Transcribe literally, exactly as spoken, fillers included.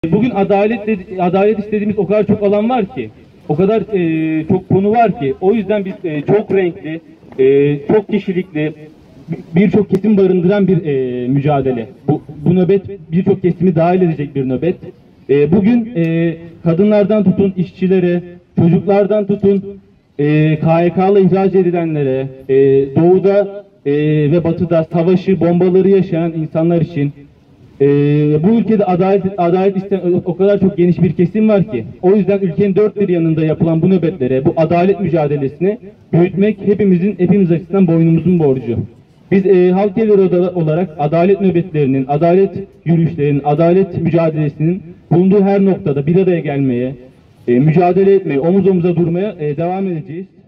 Bugün adalet adalet istediğimiz o kadar çok alan var ki, o kadar e, çok konu var ki, o yüzden biz e, çok renkli, e, çok kişilikli, birçok kesim barındıran bir e, mücadele. Bu, bu nöbet birçok kesimi dahil edecek bir nöbet. E, bugün e, kadınlardan tutun işçilere, çocuklardan tutun e, K Y K'lı ihraç edilenlere, e, doğuda e, ve batıda savaşı, bombaları yaşayan insanlar için, e, bu ülkede adalet, adalet isteyen o kadar çok geniş bir kesim var ki, o yüzden ülkenin dört bir yanında yapılan bu nöbetlere, bu adalet mücadelesini büyütmek hepimizin, hepimiz açısından boynumuzun borcu. Biz e, halk evleri olarak adalet nöbetlerinin, adalet yürüyüşlerinin, adalet mücadelesinin bulunduğu her noktada bir araya gelmeye, e, mücadele etmeye, omuz omuza durmaya e, devam edeceğiz.